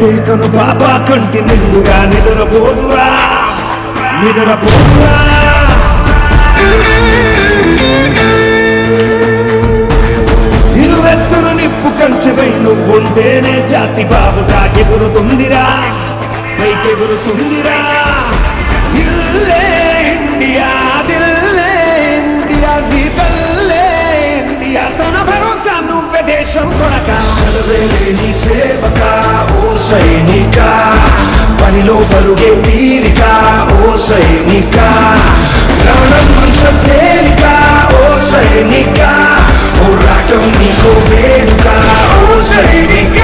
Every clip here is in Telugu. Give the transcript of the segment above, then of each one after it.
లేకను బాబా కంటి నిండుగా నిద్రపోదురా నిద్రపోదురా. నిలువెత్తును నిప్పు కంచెవై నువ్వుంటేనే జాతి బావుట ఎగురుతుందిరా పైకెగురుతుందిరా. ఇల్లే ఇండియా దిల్లే ఇండియా నీ తల్లే ఇండియా తన భరోసా నువ్వే దేశం కొనక. సెలవేలేని సేవక ఓ సైనిక పనిలో పరుగే తీరిక ఓ సైనిక ప్రాణం మంత్రం తేలిక ఓ సైనిక పోరాటం నీకో వేడుక ఓ సైనిక.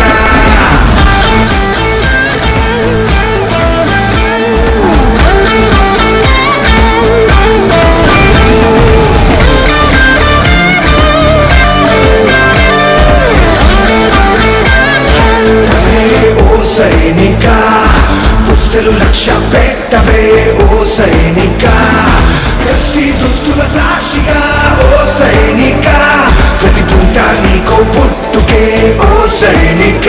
సైనిక పుస్తలు లక్ష్య పెట్టవే ఓ సైనిక దృష్టి దుస్తుల సాక్షిగా ఓ సైనిక ప్రతి పూట నీకో పుట్టుకే ఓ సైనిక.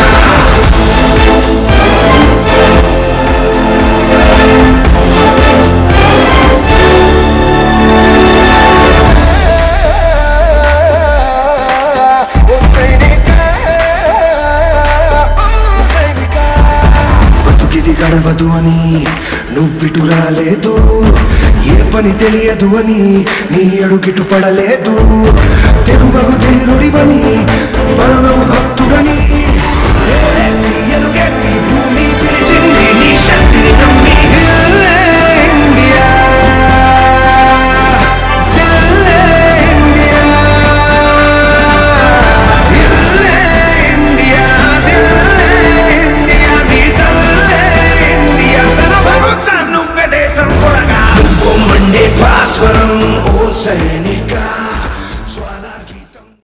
గడవదు అని నువ్విటు రాలేదు, ఏ పని తెలియదు అని నీ అడుగిటు పడలేదు. తెగువగు ధీరుడివని పరమగు భక్తుడని